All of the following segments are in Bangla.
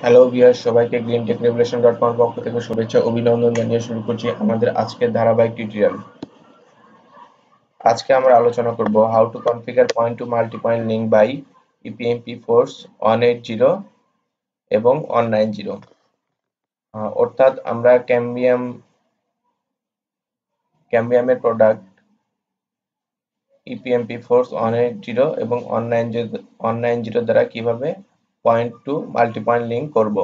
হ্যালো ভিউয়ার্স, সবাইকে greentechrevolution.com পক্ষ থেকে শুভেচ্ছা অভিনন্দন জানিয়ে শুরু করছি আমাদের আজকের ধারাবাহিক টিউটোরিয়াল। আজকে আমরা আলোচনা করব how to configure point to multi point link by ePMP force 180 এবং 190। অর্থাৎ আমরা ক্যাম্বিয়ামের প্রোডাক্ট ইপিএমপি ফোর্স 180 এবং 190 দ্বারা কিভাবে point to multi point link করব।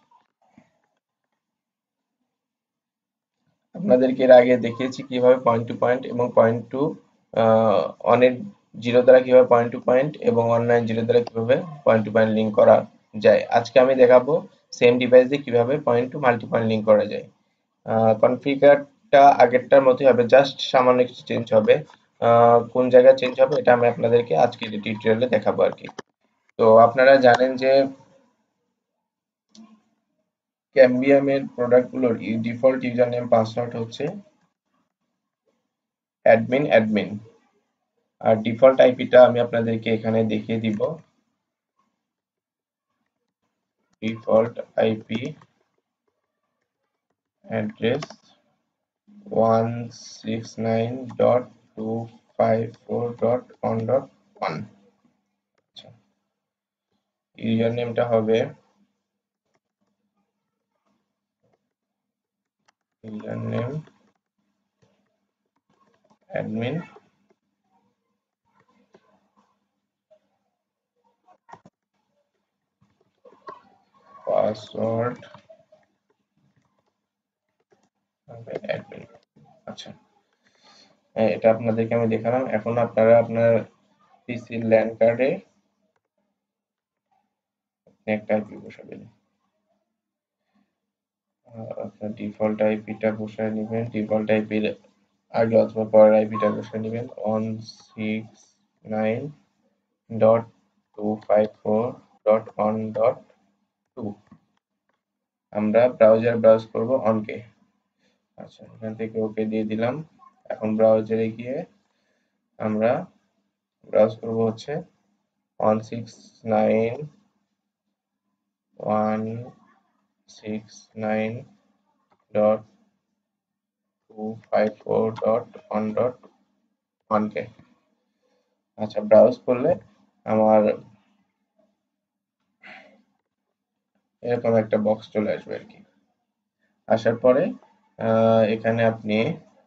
আপনাদেরকে এর আগে দেখিয়েছি কিভাবে পয়েন্ট টু পয়েন্ট এবং পয়েন্ট টু অনেট জিরো দ্বারা কিভাবে পয়েন্ট টু পয়েন্ট এবং অনলাইন জিরো দ্বারা কিভাবে পয়েন্ট টু পয়েন্ট লিঙ্ক করা যায়। আজকে আমি দেখাবো সেম ডিভাইস দিয়ে কিভাবে point to multi point link করা যায়। কনফিগারটা আগেরটার মতোই হবে, জাস্ট সামান্য কিছু চেঞ্জ হবে। কোন জায়গায় চেঞ্জ হবে এটা আমি আপনাদেরকে আজকের টিউটোরিয়ালে দেখাবো আর কি। তো আপনারা জানেন যে ক্যাম্বিয়ামের প্রোডাক্টগুলোর ডিফল্ট ইউজার নেম পাসওয়ার্ড হচ্ছে অ্যাডমিন অ্যাডমিন, আর ডিফল্ট আইপিটা আমি আপনাদেরকে এখানে দেখিয়ে দিব। Default IP address 169.254.1.1। আচ্ছা, ইউজার নেমটা হবে ইউজার নেম অ্যাডমিন, পাসওয়ার্ড হবে অ্যাডমিন। আচ্ছা, এটা আপনাদেরকে আমি দেখালাম। এখন আপনারা আপনার পিসির ল্যান কার্ডে একটা আইপি বসাবেন। আপনার ডিফল্ট আইপিটা বসায় নেবেন। ডিফল্ট আইপির আগে অথবা পরের আইপিটা বসায় নেবেন 169.254.1.2। আমরা ব্রাউজ করব অনকে। আচ্ছা, এখান থেকে ওকে দিয়ে দিলাম। এখন ব্রাউজারে গিয়ে আমরা ব্রাউজ করব হচ্ছে 169.254.1.1 কে। আচ্ছা, ব্রাউজ করলে আমার এরকম একটা বক্স চলে আসবে আর কি। আসার পরে এখানে আপনি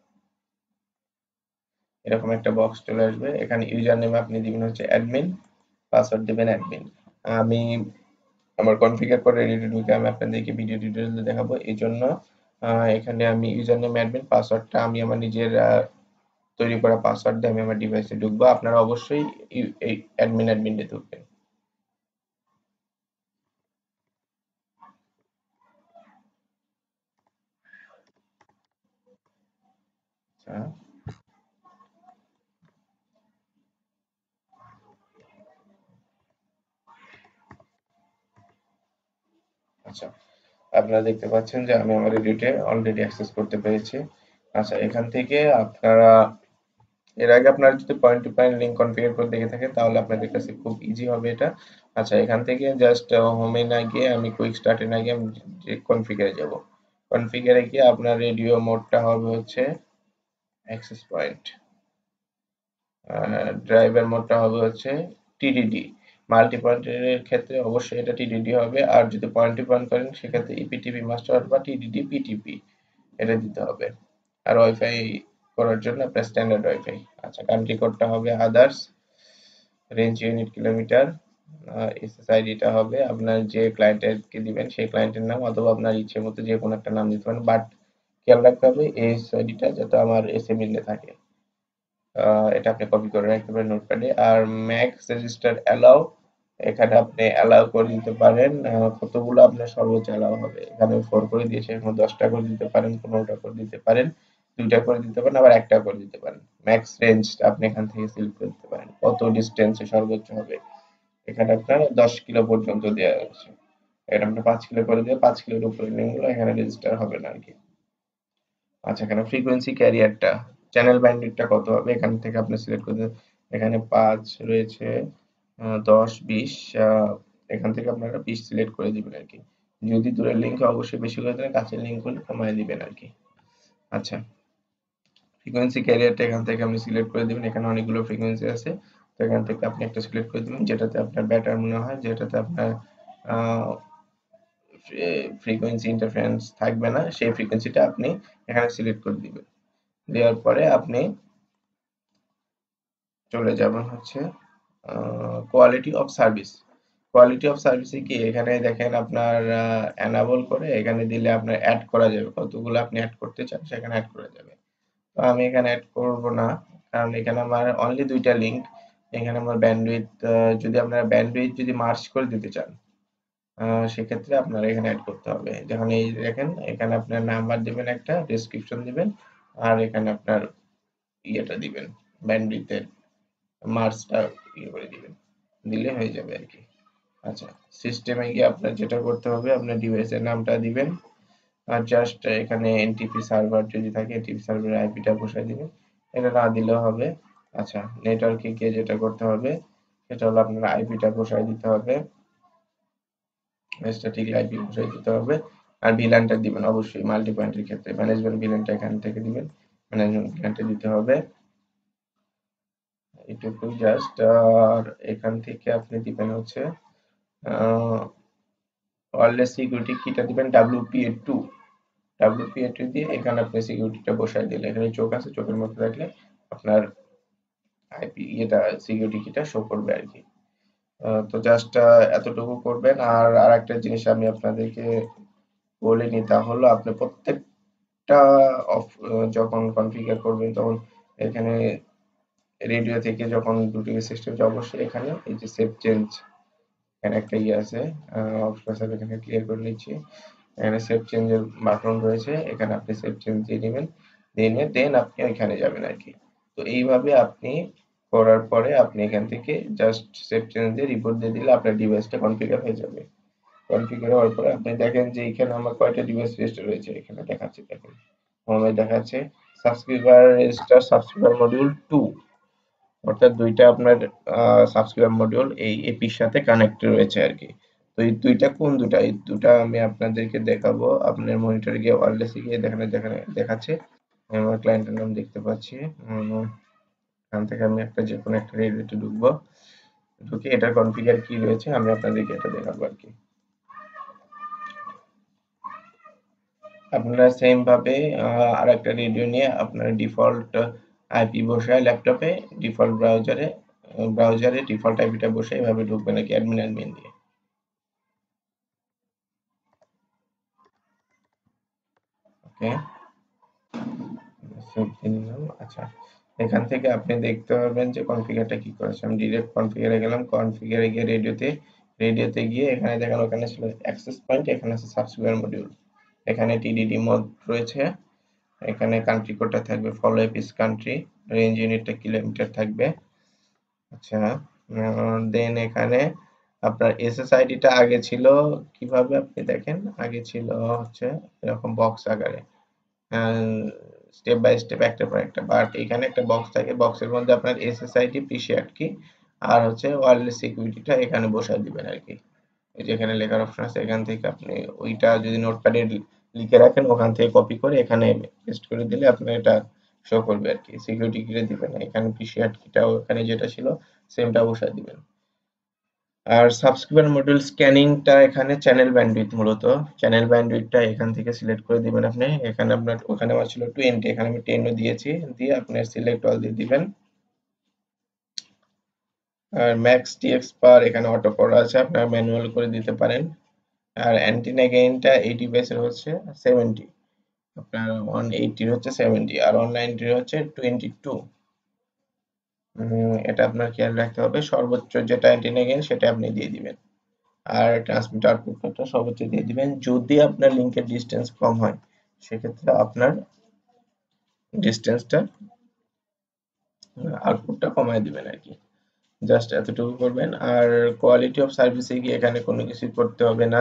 এরকম একটা বক্স চলে আসবে। এখানে ইউজার নেম আপনি দিবেন হচ্ছে অ্যাডমিন, পাসওয়ার্ড দিবেন অ্যাডমিন। আমি আমার কনফিগার করে রেডি ঢুকে আমি আপনাদেরকে ভিডিও টিউটোরিয়াল দেখাবো। এই জন্য এখানে আমি ইউজার নেম অ্যাডমিন, পাসওয়ার্ডটা আমি আমার নিজের তৈরি করা পাসওয়ার্ড দিয়ে আমি আমার ডিভাইসে ঢুকবো। আপনারা অবশ্যই এই অ্যাডমিন দিয়ে ঢুকবেন। আচ্ছা, আচ্ছা, আপনারা দেখতে পাচ্ছেন যে আমি আমার এডিটে অলরেডি অ্যাক্সেস করতে পেরেছি। আচ্ছা, এখান থেকে আপনারা এর আগে আপনারা যদি point to point link configure করে দেখে থাকেন তাহলে আপনাদের কাছে খুব ইজি হবে এটা। আচ্ছা, এখান থেকে জাস্ট হোমে না গিয়ে আমি কুইক স্টার্টে না গিয়ে আমি যে কনফিগারে যাব। কনফিগারে গিয়ে আপনার রেডিও মোডটা হবে হচ্ছে অ্যাক্সেস পয়েন্ট, ড্রাইভার মোডটা হবে হচ্ছে টিডিডি। মাল্টি পয়েন্টের ক্ষেত্রে অবশ্যই এটা টিডিডি হবে, আর যদি পয়েন্ট টু পয়েন্ট করেন সেক্ষেত্রে ইপিটিপি মাস্টার বা টিডিডি পিটিপি এটা দিতে হবে। আর ওয়াইফাই করার জন্য আপনার স্ট্যান্ডার্ড ওয়াইফাই। আচ্ছা, কান্ট্রি কোডটা হবে আদার্স, রেঞ্জ ইউনিট কিলোমিটার, এসএসআইডিটা হবে আপনার যে ক্লায়েন্টকে দিবেন সেই ক্লায়েন্টের নাম, অথবা আপনার ইচ্ছে মতো যে কোনো একটা নাম দিতে পারেন, বাট খেয়াল রাখতে হবে এসএসআইডিটা যাতে আমার এসএমএল এ থাকে। এটা আপনি কপি করে রাখতে পারেন নোটপ্যাডে। আর ম্যাক্স রেজিস্টার অ্যালাউ, এখানে আপনি অ্যালাউ করে দিতে পারেন কতগুলো আপনার সর্বোচ্চ অ্যালাউ হবে। এখানে 4 করে দিয়েছে, এখানে 10টা করে দিতে পারেন, 15টা করে দিতে পারেন, 2টা করে দিতে পারেন, আবার 1টা করে দিতে পারেন। ম্যাক্স রেঞ্জ আপনি এখান থেকে সিলেক্ট করে দিতে পারেন কত ডিস্টেন্সে সর্বোচ্চ হবে। এখানে আপনার 10 কিলো পর্যন্ত দেওয়া আছে। এটা আপনি 5 কিলো করে দিয়ে 5 কিলোর উপরে লিঙ্কগুলো এখানে রেজিস্টার হবে না আরকি। আচ্ছা, এখানে ফ্রিকোয়েন্সি ক্যারিয়ারটা, চ্যানেল ব্যান্ডউইথটা কত হবে এখান থেকে আপনি সিলেক্ট করে দেবেন। এখানে 5 রয়েছে, 10, 20, এখান থেকে আপনারা 20 সিলেক্ট করে দিবেন আরকি। যদি দূরের লিঙ্ক অবশ্যই বেশি করে দেবেন, কাছের লিঙ্ক হলে কমায় দিবেন আর কি। আচ্ছা, ফ্রিকোয়েন্সি ক্যারিয়ারটা এখান থেকে আপনি সিলেক্ট করে দিবেন। এখানে অনেকগুলো ফ্রিকোয়েন্সি আছে, তো এখান থেকে আপনি একটা সিলেক্ট করে দিবেন যেটাতে আপনার বেটার মনে হয়, যেটাতে আপনার ফ্রিকোয়েন্সি ইন্টারফারেন্স থাকবে না, সেই ফ্রিকোয়েন্সিটা আপনি এখানে সিলেক্ট করে দিবেন। দেওয়ার পরে আপনি চলে যাবেন হচ্ছে quality of service. Quality of সার্ভিসে কি এখানে দেখেন আপনার এনাবল করে এখানে দিলে আপনার অ্যাড করা যাবে, কতগুলো আপনি অ্যাড করতে চান সেখানে অ্যাড করা যাবে। তো আমি এখানে অ্যাড করব না, কারণ এখানে আমার অনলি দুইটা লিঙ্ক। এখানে আমার ব্যান্ডউইথ, যদি আপনারা ব্যান্ডউইথ যদি মার্জ করে দিতে চান সেক্ষেত্রে আপনারা এখানে অ্যাড করতে হবে। যখন এই দেখেন এখানে আপনার নাম্বার দিবেন, একটা ডেসক্রিপশন দিবেন, আর এখানে আপনার ইয়েটা দিবেন, ব্যান্ডউইথের মার্জটা ইয়ে করে দিবেন, দিলে হয়ে যাবে আর কি। আচ্ছা, সিস্টেমে গিয়ে আপনার যেটা করতে হবে আপনার ডিভাইসের নামটা দিবেন, আর জাস্ট এখানে এনটিপি সার্ভার যদি থাকে এনটিপি সার্ভারের আইপিটা বসায় দিবেন, এটা না দিলেও হবে। আচ্ছা, নেটওয়ার্কে গিয়ে যেটা করতে হবে সেটা হলো আপনার আইপিটা বসায় দিতে হবে, স্ট্যাটিক আইপি বসায় দিতে হবে, আর ভিলানটা দিবেন অবশ্যই মাল্টি পয়েন্টের ক্ষেত্রে ম্যানেজমেন্ট ভিলানটা এখান থেকে দিবেন, ম্যানেজমেন্ট ভিলানটা দিতে হবে এটুকু জাস্ট। আর এখান থেকে আপনি দিবেন হচ্ছে ওয়্যারলেস সিকিউরিটি কিটা দিবেন WPA2। WPA2 দিয়ে এখানে আপনি সিকিউরিটিটা বসায় দিলে এখানে চোখ আছে, চোখের মধ্যে রাখলে আপনার আইপি এটা সিকিউরিটি কিটা শো করবে আর কি। তো জাস্ট এতটুকু করবেন। আর আরেকটা জিনিস আমি আপনাদেরকে বলিনি, তা হলো আপনি প্রত্যেকটা অফ যখন কনফিগার করবেন তখন এখানে রেডিও থেকে যখন দুটি সিস্টেম অবশ্যই এখানে এই যে সেভ চেঞ্জ, এখানে একটা ইয়ে আছে অপশন আছে, এখানে ক্লিয়ার করে নিচ্ছি। এখানে সেভ চেঞ্জের বাটন রয়েছে, এখানে আপনি সেভ চেঞ্জ দিয়ে নেবেন, দিয়ে নিয়ে দেন আপনি ওইখানে যাবেন আর কি। তো এইভাবে আপনি করার পরে আপনি এখান থেকে জাস্ট সেভ চেঞ্জ দিয়ে রিপোর্ট দিয়ে দিলে আপনার ডিভাইসটা কনফিগার হয়ে যাবে। কনফিগার হওয়ার পরে আপনি দেখেন যে এখানে আমার কয়টা ডিভাইস রেজিস্টার রয়েছে, এখানে দেখাচ্ছে, দেখুন হোমে দেখাচ্ছে সাবস্ক্রাইবার রেজিস্টার সাবস্ক্রাইবার মডিউল 2, অর্থাৎ দুইটা আপনার সাবস্ক্রাইবার মডিউল এই এপির সাথে কানেক্ট রয়েছে আর কি। তো এই দুইটা কোন দুটা, এই দুটা আমি আপনাদেরকে দেখাবো। আপনার মনিটরে গিয়ে ওয়্যারলেসে গিয়ে দেখাচ্ছে, আমি আমার ক্লায়েন্টের নাম দেখতে পাচ্ছি। এখান থেকে আমি একটা যে কোনো একটা রেডিওতে ঢুকবো, ঢুকে এটার কনফিগার কি রয়েছে আমি আপনাদেরকে এটা দেখাবো আর কি। আপনারা সেম ভাবে আরেকটা রেডিও নিয়ে আপনার ডিফল্ট আইপি বসায় ল্যাপটপে ডিফল্ট ব্রাউজারে ডিফল্ট আইপিটা বসে এভাবে ঢুকবে নাকি অ্যাডমিন অ্যাডমিন দিয়ে। ওকে, সেভ দিয়ে নিলাম। আচ্ছা, এখান থেকে আপনি দেখতে পারবেন যে কনফিগারটা কি করেছে। আমি ডিরেক্ট কনফিগারে গেলাম, কনফিগারে গিয়ে রেডিওতে গিয়ে এখানে দেখেন ওখানে ছিল অ্যাক্সেস পয়েন্ট, এখানে আছে সাবস্ক্রাইবার মডিউল, এখানে টিডিডি মোড রয়েছে, এখানে কান্ট্রি কোডটা থাকবে ফলো এপিস কান্ট্রি, রেঞ্জ ইউনিটটা কিলোমিটার থাকবে। আচ্ছা, দেন এখানে আপনার এসএসআইডিটা আগে ছিল কিভাবে আপনি দেখেন, আগে ছিল হচ্ছে এরকম বক্স আকারে, স্টেপ বাই স্টেপ একটার পর একটা, বাট এখানে একটা বক্স থাকে, বক্সের মধ্যে আপনার এসএসআইডি প্রিশিয়াট কি আর হচ্ছে ওয়্যারলেস সিকিউরিটিটা এখানে বসায় দিবেন আর কি। এই যে এখানে লেখার অপশন আছে, এখান থেকে আপনি ওইটা যদি নোটপ্যাডে লিখে রাখেন ওখান থেকে কপি করে এখানে পেস্ট করে দিলে আপনার এটা শো করবে আর কি। সিকিউরিটি কিটা দিবেন না, এখানে প্রিশিয়াট কিটাও এখানে যেটা ছিল সেমটা বসায় দিবেন। আর সাবস্ক্রাইবার মডিউল স্ক্যানিংটা এখানে চ্যানেল ব্যান্ডউইথ, মূলত চ্যানেল ব্যান্ডউইথটা এখান থেকে সিলেক্ট করে দিবেন আপনি। এখানে আপনার ওখানে আমার ছিল 20, এখানে আমি 10 ও দিয়েছি, দিয়ে আপনার সিলেক্ট অল দিয়ে দিবেন। আর ম্যাক্স টিএক্স পার এখানে অটো করা আছে, আপনারা ম্যানুয়াল করে দিতে পারেন। আর অ্যান্টিনা গেইনটা এই ডিভাইসের হচ্ছে 70, আপনার 180 হচ্ছে 70, আর 190 হচ্ছে 22। এটা আপনার খেয়াল রাখতে হবে, সর্বোচ্চ যেটা অ্যান্টিনা গেইন সেটা আপনি দিয়ে দিবেন। আর ট্রান্সমিট আউটপুটটা সর্বোচ্চ দিয়ে দিবেন। যদি আপনার লিঙ্কের ডিস্টেন্স কম হয় সেক্ষেত্রে আপনার ডিস্টেন্সটা আউটপুটটা কমায় দিবেন আর কি। জাস্ট এতটুকু করবেন। আর কোয়ালিটি অফ সার্ভিসে গিয়ে এখানে কোনো কিছু করতে হবে না।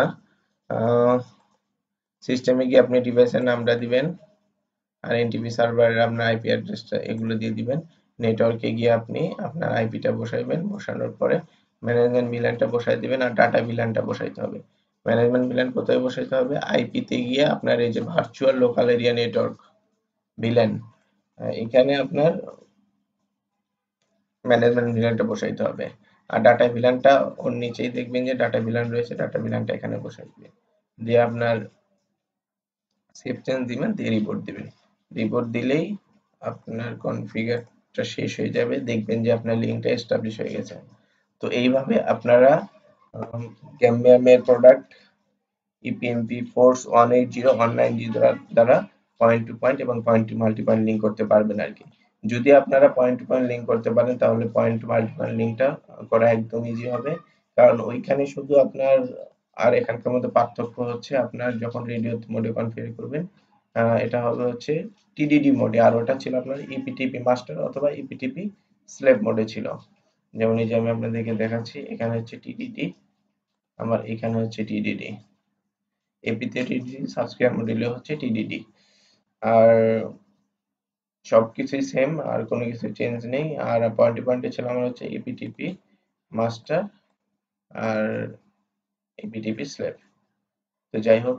সিস্টেমে গিয়ে আপনি ডিভাইসের নামটা দিবেন, আর এনটিপি সার্ভারের আপনার আইপি অ্যাড্রেসটা এগুলো দিয়ে দিবেন। নেটওয়ার্কে গিয়ে আপনি আপনার আইপিটা বসাইবেন, বসানোর পরে ম্যানেজমেন্ট ভিলানটা বসাই দিবেন, আর ডাটা ভিলানটা বসাইতে হবে। ম্যানেজমেন্ট ভিলেন কোথায় বসাইতে হবে? আইপি তে গিয়ে আপনার এই যে virtual local area network VLAN, এখানে আপনার ম্যানেজমেন্ট ভিলেনটা বসাইতে হবে। আর ডাটা ভিলেনটা ওর নিচেই দেখবেন যে ডাটা ভিলেন রয়েছে, ডাটা ভিলেনটা এখানে বসাই দিবেন। দিয়ে আপনার সেভ চেঞ্জ দিবেন, দিয়ে রিপোর্ট দিবেন। রিপোর্ট দিলেই আপনার কনফিগারটা শেষ হয়ে যাবে, দেখবেন যে আপনার লিঙ্কটা এস্টাবলিশ হয়ে গেছে। তো এইভাবে আপনারা ক্যাম্বিয়ামের প্রোডাক্ট ইপিএমপি ফোর্স 180 190 দ্বারা পয়েন্ট টু পয়েন্ট এবং point to multi point link করতে পারবেন আর কি। যদি আপনারা পয়েন্ট টু পয়েন্ট লিঙ্ক করতে পারেন তাহলে পয়েন্ট টু মাল্টি পয়েন্ট লিঙ্কটা করা একদম ইজি হবে, কারণ ওইখানে শুধু আপনার আর এখানকার মধ্যে পার্থক্য হচ্ছে আপনার যখন রেডিও মোডে কনফিগার করবেন, এটা হবে হচ্ছে টিডিডি মোডে, আর ওটা ছিল আপনার ইপিটিপি মাস্টার অথবা ইপিটিপি স্লেভ মোডে ছিল। যেমন এই যে আমি আপনাদেরকে দেখাচ্ছি, এখানে হচ্ছে টিডিডি, আমার এখানে হচ্ছে টিডিডি, এপিতে টিডিডি, সাবস্ক্রাইব মডেলে হচ্ছে টিডিডি। আর সবকিছুই সেম, আর কোনো কিছু চেঞ্জ নেই। আর পয়েন্টে পয়েন্টে ছিল আমার হচ্ছে এপিটিপি মাস্টার আর এপিটিপি স্লেভ। তো যাই হোক,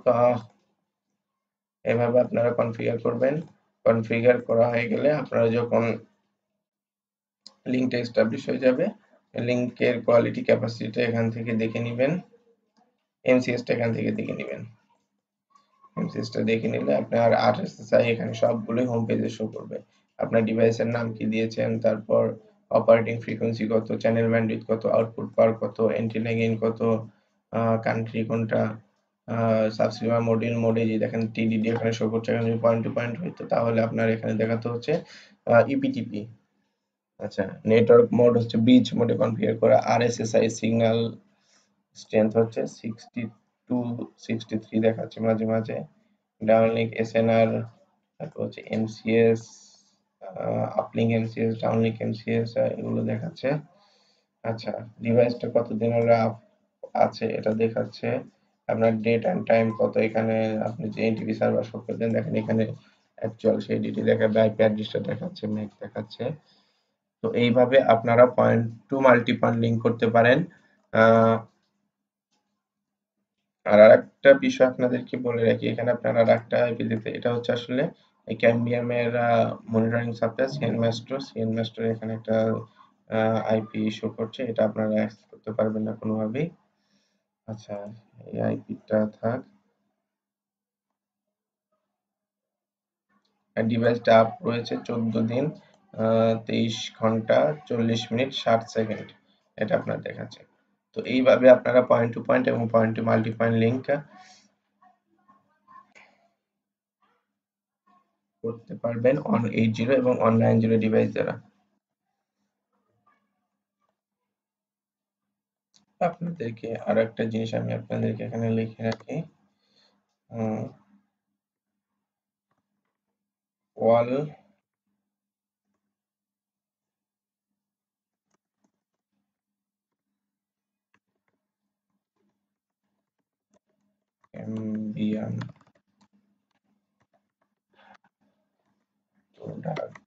এভাবে আপনারা কনফিগার করবেন। কনফিগার করা হয়ে গেলে আপনারা যখন লিঙ্কটা এস্টাবলিশ হয়ে যাবে, লিঙ্কের কোয়ালিটি ক্যাপাসিটিটা এখান থেকে দেখে নেবেন, এমসিএসটা এখান থেকে দেখে নেবেন। এমসিএসটা দেখে নিলে আপনার আরএসএসআই এখানে সবগুলোই হোম পেজে শো করবে। আপনার ডিভাইসের নাম কি দিয়েছেন, তারপর অপারেটিং ফ্রিকোয়েন্সি কত, চ্যানেল ব্যান্ডউইথ কত, আউটপুট পাওয়ার কত, এন্টেনা গেইন কত, কান্ট্রি কোনটা, সাবস্ক্রাইবার মোডে যে দেখেন টিডিডি এখানে শো করছে, এখানে যদি পয়েন্ট টু পয়েন্ট হইতো তাহলে আপনার এখানে দেখাতে হচ্ছে ইপিটিপি। আচ্ছা, নেটওয়ার্ক মোড হচ্ছে ব্রিজ মোডে কনফিগার করা, আরএসএসআই সিগন্যাল স্ট্রেংথ হচ্ছে 62 63 দেখাচ্ছে মাঝে মাঝে, ডাউনলিংক এসএনআর, তারপর হচ্ছে MCS, uplink MCS, downlink MCS, এগুলো দেখাচ্ছে। আচ্ছা, ডিভাইসটা কতদিনের আছে এটা দেখাচ্ছে, আপনার ডেট অ্যান্ড টাইম কত, এখানে আপনি যে এনটিভি সার্ভার শো করবেন দেখেন এখানে অ্যাকচুয়াল সেই ডিটি দেখাবে, আইপি অ্যাড্রেসটা দেখাচ্ছে, ম্যাক দেখাচ্ছে। তো এইভাবে আপনারা point to multi point link করতে পারেন। আর আরেকটা বিষয় আপনাদেরকে বলে রাখি, এখানে আপনারা আরেকটা আইপি দিতে, এটা হচ্ছে আসলে এই ক্যাম্বিয়াম এর মনিটরিং সফটওয়্যার সিএন মাস্টার এখানে একটা আইপি শো করছে, এটা আপনারা অ্যাক্সেস করতে পারবেন না কোনোভাবেই। আচ্ছা, এই আইপিটা থাক। ডিভাইসটা আপ রয়েছে 14 দিন 23 ঘন্টা 40 মিনিট 60 সেকেন্ড, এটা আপনার দেখাচ্ছে। তো এইভাবে আপনারা পয়েন্ট টু পয়েন্ট এবং point to multi point link করতে পারবেন 180 এবং 190 ডিভাইস দ্বারা। আপনাদেরকে আরো একটা জিনিস আমি আপনাদেরকে এখানে লিখে রাখি, all Cambium product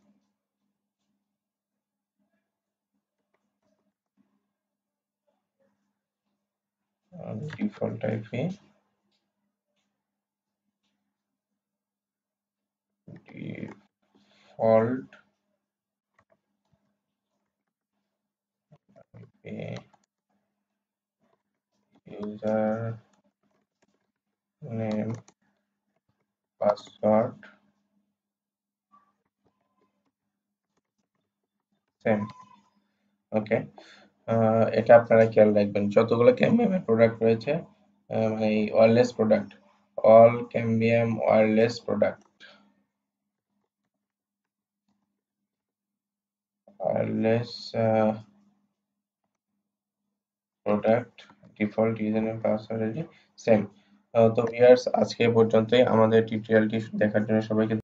default IP, default user name password same. Okay, এটা আপনারা খেয়াল রাখবেন যতগুলো ক্যাম্বিয়ামের প্রোডাক্ট রয়েছে, মানে এই wireless product, all Cambium wireless product, wireless product default user name password same. তো ভিউয়ার্স, আজকে এ পর্যন্তই। আমাদের টিউটোরিয়ালটি দেখার জন্য সবাইকে